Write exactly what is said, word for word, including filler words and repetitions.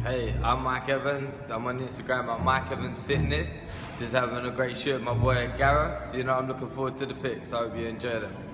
Hey, I'm Mike Evans. I'm on Instagram at Mike Evans Fitness. Just having a great shoot with my boy Gareth. You know, I'm looking forward to the pics. I hope you enjoy them.